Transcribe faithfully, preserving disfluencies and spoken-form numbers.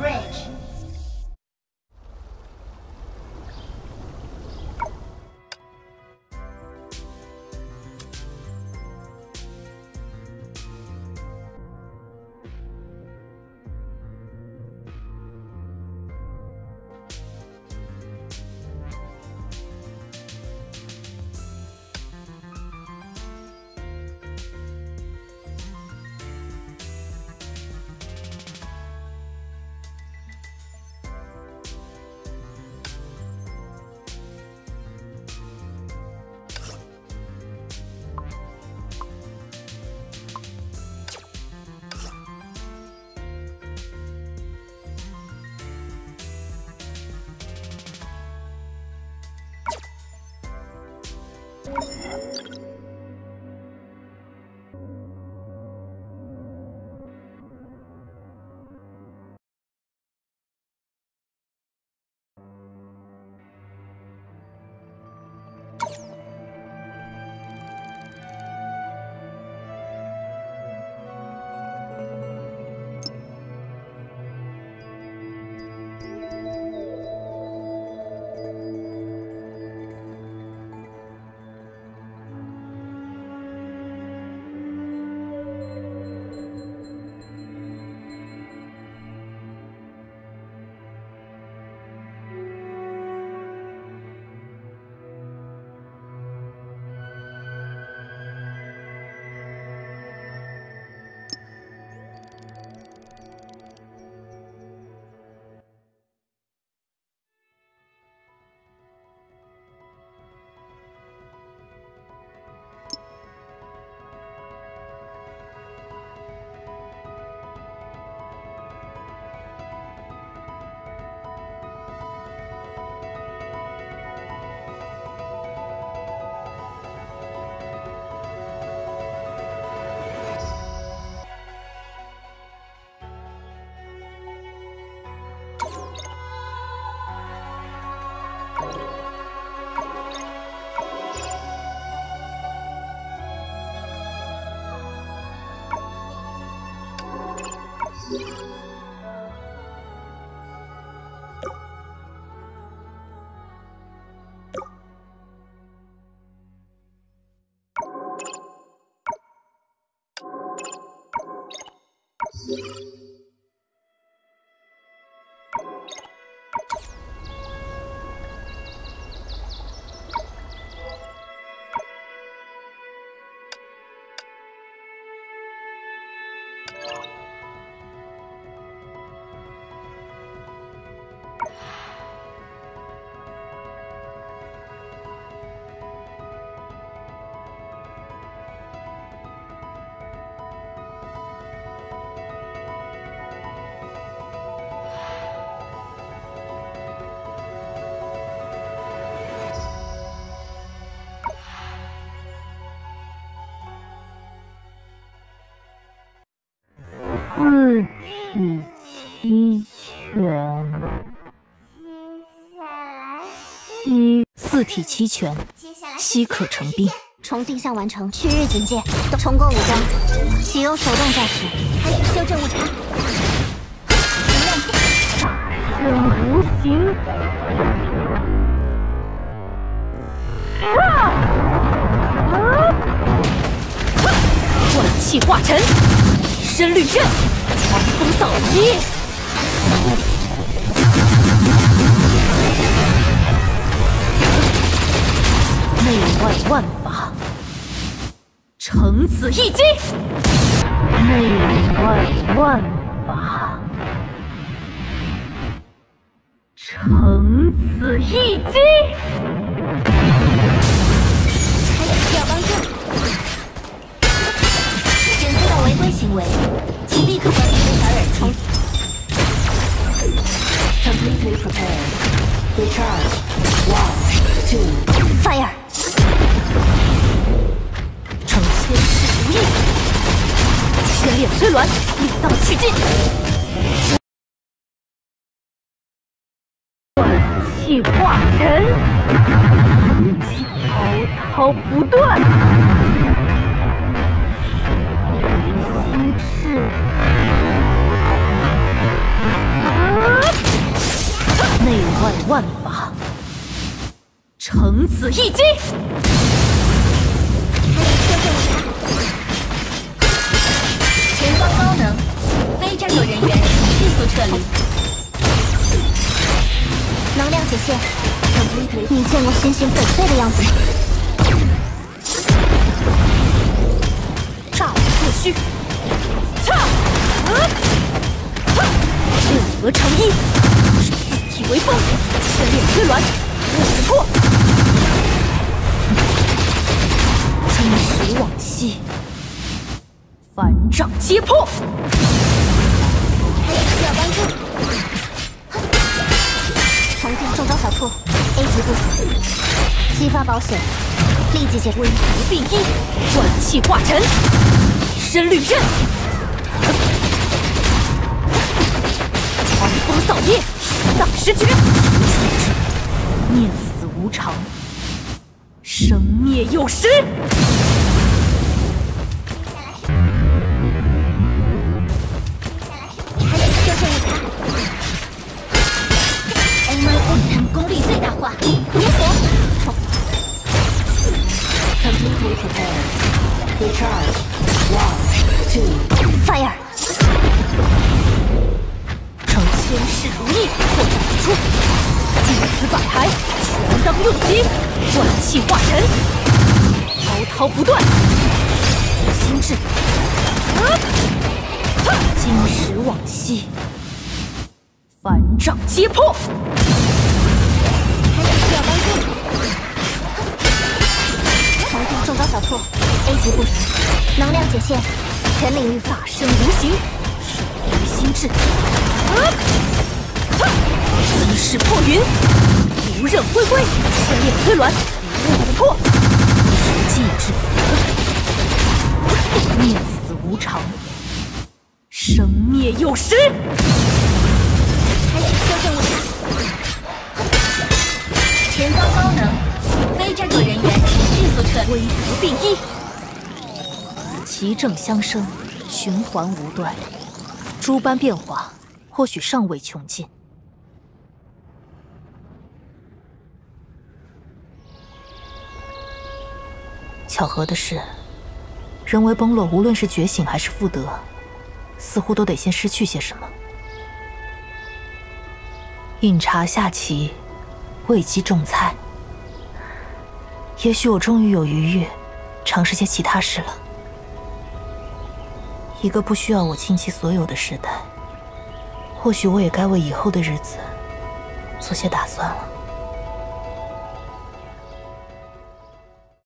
bridge. 四体七拳，西四体七拳，西可成兵。 重定向完成，旭日警戒，重构武装，启用手动驾驶，开始修正误差。 生无形。啊！ 万气化尘，以身律阵，狂风扫击。内外万法，承此一击。 内外万法，承此一击。 开始需要帮助。检测到违规行为，请立刻关闭对小人冲。Completely prepared. Recharge. One, two, fire. 乘千世无益，千炼摧鸾，力道去尽。 万气化尘，滔滔不断。心事。啊！ 承此一击！ 前方高能，非战斗人员迅速撤离。 能量解线，你见过星星粉碎的样子吗？ 炸无特虚，操！啊！操！六合成一，四体为风，千炼推鸾，五破。金石往昔，反掌揭破。 还有需要帮助。重定中招小兔 ，A 级部署，激发保险，立即解除。 微图并一，万气化尘，深绿刃，狂风扫叶，荡时诀，念死无常，生灭有时。 还有修正误差。 M I S M 功率最大化，点火。 Completely prepared. Recharge. One, two, fire. 成千世如意，破绽不出。巨此百骸，全当用极，万气化尘，滔滔不断。心智，啊！金石往昔，反掌揭破。 还有需要帮助。重定中招小兔 ，A 级部署，能量解线，全领域法法身无形，守于心智。啊！分势破云，无刃恢恢，千炼推鸾，无物不破。实际之念死无常，生灭有时。 还有修正误差。 前方高能，非战斗人员迅速撤离。 微图并一，其正相生，循环无断，诸般变化，或许尚未穷尽。巧合的是，人为崩落，无论是觉醒还是复得，似乎都得先失去些什么。饮茶下棋，未及种菜。也许我终于有余裕，尝试些其他事了。一个不需要我倾其所有的时代，或许我也该为以后的日子做些打算了。